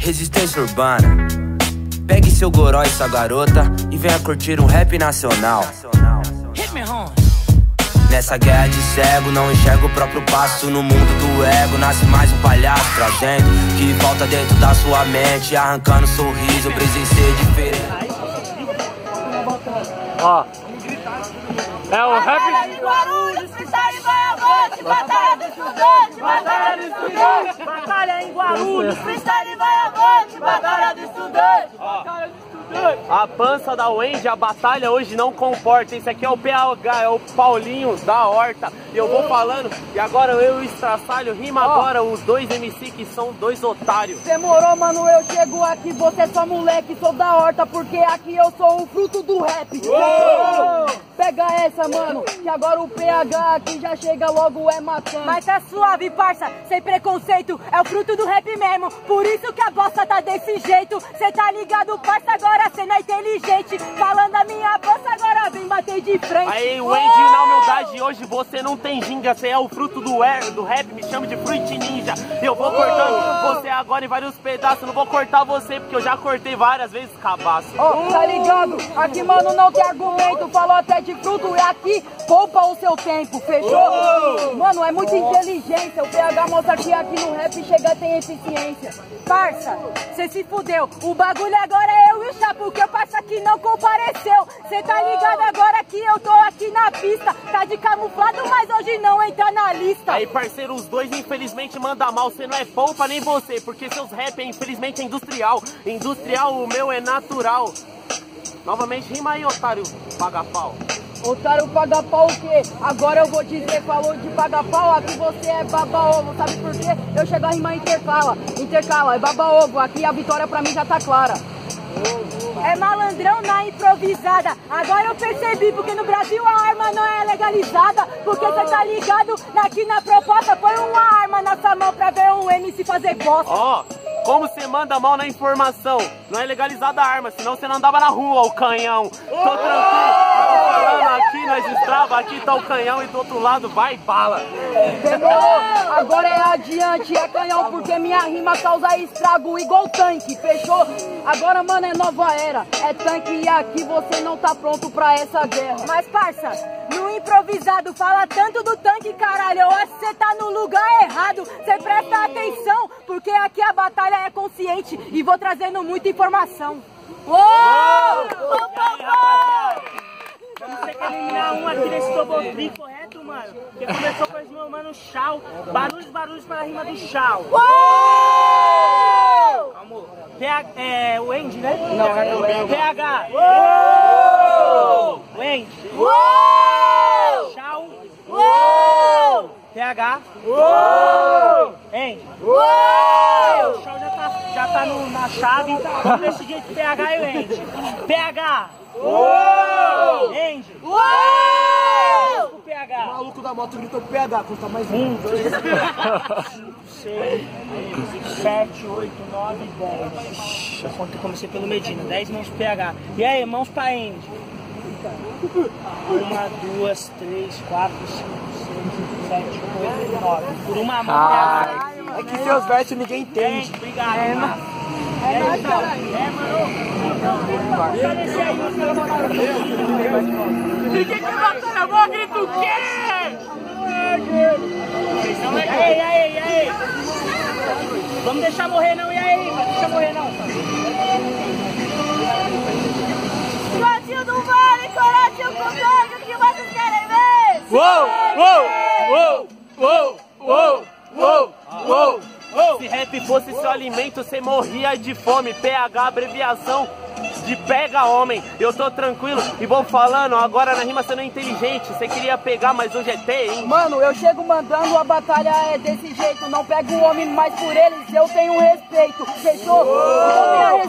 Resistência urbana. Pegue seu goró e sua garota e venha curtir um rap nacional. Nessa guerra de cego, não enxergo o próprio passo. No mundo do ego, nasce mais um palhaço, trazendo que volta dentro da sua mente, arrancando sorriso, brisa em ser diferente. Ó, é o rap. Batalha em Guarulhos, freestyle vai avante, batalha do estudante, batalha do estudante. Batalha em Guarulhos, freestyle vai avante, batalha do estudante, batalha do estudante. A pança da Wendy, a batalha hoje não comporta. Esse aqui é o PH, é o Paulinho da Horta. E eu vou falando, e agora eu e o Estraçalho rima agora os dois MC que são dois otários. Demorou, mano, eu chego aqui, você é só moleque, sou da Horta, porque aqui eu sou o fruto do rap. Pega essa, mano, que agora o PH aqui já chega logo é matando. Mas tá suave, parça, sem preconceito, é o fruto do rap mesmo, por isso que a bosta tá desse jeito. Cê tá ligado, parça, agora cê não é inteligente, falando a minha bosta, agora vem bater de frente. Aí, Wendy, na humildade, hoje você não tem ginga, você é o fruto do rap, me chama de Fruit Ninja. Eu vou cortando você agora em vários pedaços, não vou cortar você porque eu já cortei várias vezes cabaço. Tá ligado? Aqui, mano, não tem argumento, falou até de fruto, e aqui poupa o seu tempo, fechou? Mano, é muita inteligência, o PH mostra que aqui no rap chega tem eficiência. Parça, cê se fudeu, o bagulho agora é eu e o Chapo, porque o parça aqui não compareceu. Cê tá ligado agora que eu tô aqui na pista, tá de camuflado, mas hoje não entra na lista. Aí, parceiro, os dois infelizmente mandam mal, cê não é poupa nem você, porque seus rap infelizmente é industrial. Industrial, o meu é natural. Novamente, rima aí, otário, paga pau. Otário paga pau o quê? Agora eu vou dizer, falou de paga pau, aqui você é baba-ovo, sabe por quê? Eu chego a rimar intercala, é baba-ovo, aqui a vitória pra mim já tá clara. É malandrão na improvisada, agora eu percebi, porque no Brasil a arma não é legalizada, porque cê tá ligado, aqui na proposta, põe uma arma na sua mão pra ver um MC fazer bosta. Ó, como você manda mal na informação, não é legalizada a arma, senão você não andava na rua, o canhão. Tô tranquilo, tô falando aqui, nós destrava, aqui tá o canhão e do outro lado vai bala. Demorou, agora é adiante, é canhão, porque minha rima causa estrago igual tanque, fechou? Agora, mano, é nova era, é tanque e aqui você não tá pronto pra essa guerra. Mas, parça, no improvisado fala tanto do tanque, caralho, eu acho que você tá no lugar errado, você presta atenção, porque aqui a batalha é consciente e vou trazendo muita informação. Vamos ter que eliminar um aqui nesse Tobotree, correto, mano? Que começou com esse meu mano Chau. Barulhos para a rima do Chau. Calma. É o Wendy, né? Não, é o Wendy. PH. Wendy. Chau. PH. Wendy. O Chau já tá na chave. Vamos desse jeito, PH e Wendy. PH. Wendy. O PH. O maluco da moto gritou pro PH, conta mais 1, 2, 3, 4, 5, 6, 7, 8, 9, 10. Eu comecei pelo Medina, 10 mãos pro PH. E aí, mãos pra Andy. 1, 2, 3, 4, 5, 6, 7, 8, 9. Por uma mão, PH. É que seus versos ninguém entende. Gente, obrigado, mano. Ninguém quer bater na boca, grita o quê? E aí? Vamos deixar morrer não, e aí? Não deixa morrer não. Coragem do vale, coragem com Deus, o que vocês querem ver? Se rap fosse seu alimento, você morria de fome. PH, abreviação de pega homem. Eu tô tranquilo e vou falando. Agora na rima você não é inteligente. Você queria pegar, mas hoje é T, hein? Mano, eu chego mandando, a batalha é desse jeito. Não pego o homem, mas por eles eu tenho respeito. Fechou? Eu tenho respeito.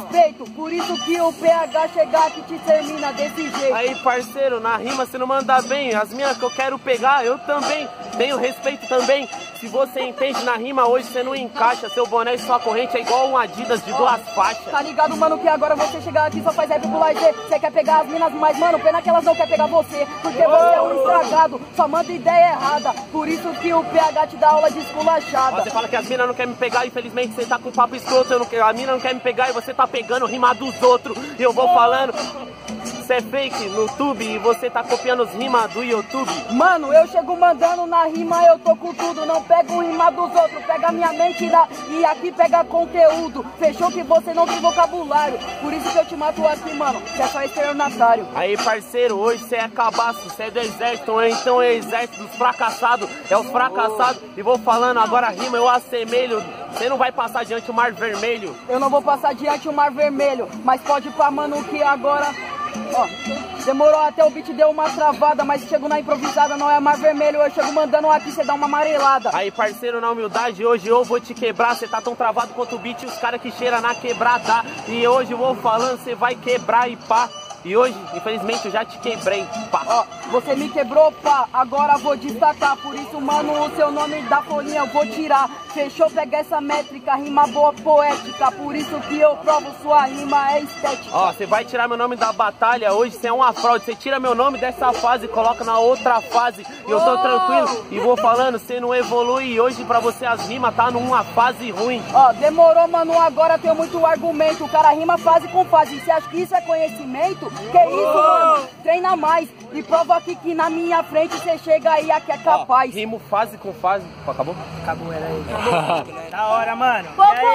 jeito. Por isso que o PH chegar aqui te termina desse jeito. Aí, parceiro, na rima você não manda bem. As minhas que eu quero pegar, eu também tenho respeito também. Se você entende na rima, hoje você não encaixa. Seu boné e sua corrente é igual um Adidas de 2 faixas. Tá ligado, mano, que agora você chegar aqui só faz rap pro lazer. Você quer pegar as minas, mas, mano, pena que elas não querem pegar você. Porque você é um estragado, só manda ideia errada. Por isso que o PH te dá aula de esculachada. Você fala que as minas não querem me pegar, infelizmente você tá com papo escroto. A mina não quer me pegar e você tá pegando rima dos outros. E eu vou falando, você é fake no YouTube e você tá copiando os rimas do YouTube. Mano, eu chego mandando na rima, eu tô com tudo. Não pego rima dos outros, pega minha mente e aqui pega conteúdo. Fechou que você não tem vocabulário. Por isso que eu te mato aqui, mano, você é só estelionatário. Aí, parceiro, hoje você é cabaço, você é do exército, ou então é o exército dos fracassados. É os fracassados. E vou falando, agora a rima eu assemelho. Você não vai passar diante o mar vermelho. Eu não vou passar diante o mar vermelho, mas pode ir pra mano que agora... Ó, demorou até o beat deu uma travada, mas chego na improvisada, não é mar vermelho, eu chego mandando aqui, você dá uma amarelada. Aí, parceiro, na humildade, hoje eu vou te quebrar, você tá tão travado quanto o beat e os caras que cheiram na quebrada. E hoje eu vou falando, você vai quebrar e pá. E hoje, infelizmente, eu já te quebrei, pá. Ó, você me quebrou, pá, agora vou destacar. Por isso, mano, o seu nome da folhinha eu vou tirar. Fechou, pega essa métrica, rima boa, poética. Por isso que eu provo, sua rima é estética. Ó, você vai tirar meu nome da batalha, hoje você é uma fraude. Você tira meu nome dessa fase e coloca na outra fase. E eu tô tranquilo e vou falando, você não evolui. E hoje pra você as rimas tá numa fase ruim. Ó, demorou, mano, agora tenho muito argumento. O cara rima fase com fase. Você acha que isso é conhecimento? Que isso, mano? Treina mais e prova aqui que na minha frente você chega aí aqui é capaz. Ó, rimo fase com fase. Acabou? Acabou, era aí. Da hora, mano.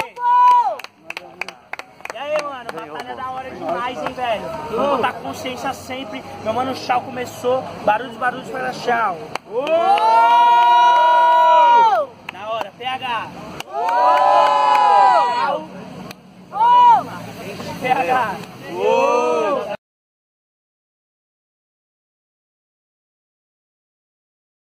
E aí, mano? Batalha da hora demais, hein, velho? Eu vou botar consciência sempre. Meu mano, Chau começou. Barulhos para Chau.